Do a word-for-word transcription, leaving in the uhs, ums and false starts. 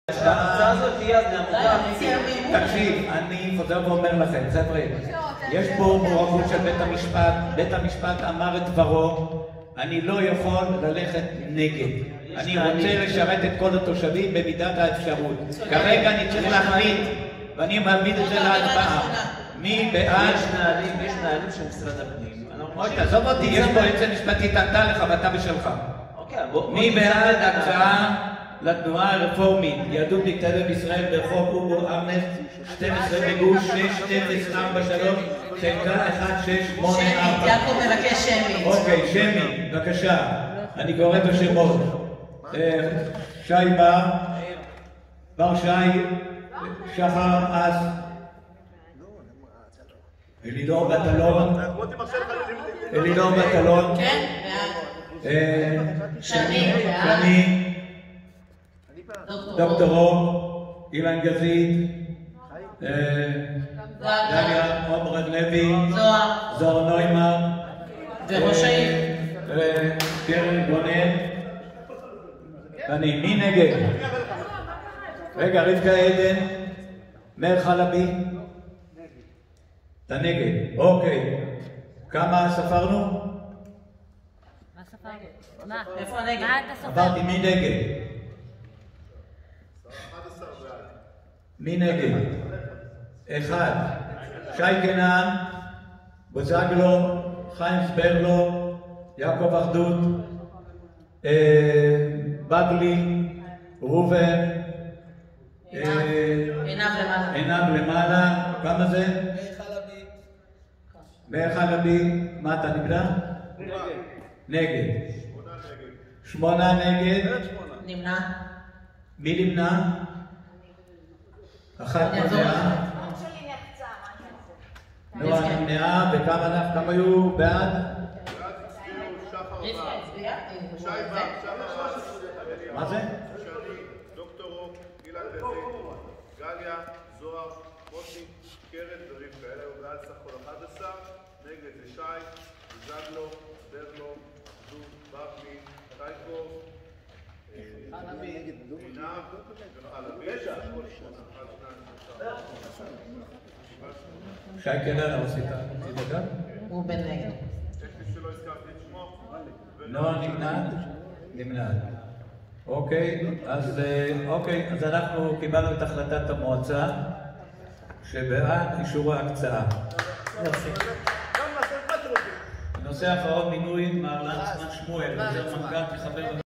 ההצעה הזאת תהיה נמוכה. תקשיב, אני חוזר ואומר לכם, חבר'ה, יש פה מעורבות של בית המשפט, בית המשפט אמר את דברו, אני לא יכול ללכת נגד. אני רוצה לשרת את כל התושבים במידת האפשרות. כרגע אני צריך להחליט, ואני מעמיד את זה להצבעה. מי בעד? יש נהלים, יש נהלים של משרד הפנים. אוי, תעזוב אותי, יש פה יועצת משפטית ענתה לך ואתה בשלך. מי בעד הקצאה לתנועה הרפורמית יהדות מתקדמת בישראל ברחוב אורו ארנס שתים עשרה בגוש שש אפס ארבע שלוש חלקה אחת שש שמונה ארבע? יעקב מבקש שמית. אוקיי, שמית, בבקשה. אני קורא את השמות. שי בר, בר שי, שחר אס, אלינור בטלון, אלינור בטלון, כן, בעד. שני, בעד. שני, דוקטור רוב, אילן גזית, דליה עומר לוי, זוהר, זוהר נוימן, וראש העיר. קרן גונן, ואני, מי נגד? רגע, רבקה עדן, מאיר חלבי, אתה נגד, אוקיי. כמה ספרנו? מה ספרנו? מה? איפה נגד? מה אתה ספרת? עברתי, מי נגד? מי נגד? אחד. שי קנן, בוזגלו, חיים סברלו, יעקב אחדות, בגלי, ראובן, עינב למעלה, כמה זה? מאיר חלבי, מה אתה נגדה? נגד. שמונה נגד. נמנע. מי נמנע? אחת נמנעה. נועה נמנעה, וכמה היו בעד? מה זה? דוקטור רוב, אילן גזית, גליה, זוהר, מוטי, קרן ורבקה. אלה היו בעד סך הכל אחד עשר, נגד זה שי, בוזגלו, ברלו, זו, בבלי, טייקוב, עינב וחלבי. שי קנן, עשית דקה? הוא בן נגד. יש לי שלא הזכרתי את שמו. נועה נמנעת? נמנעת. אוקיי, אז אוקיי, אז אנחנו קיבלנו את החלטת המועצה שבעד אישור ההקצאה. הנושא האחרון, מינוי מר לנצמן שמואל, עוזר מנכ"ל כחבר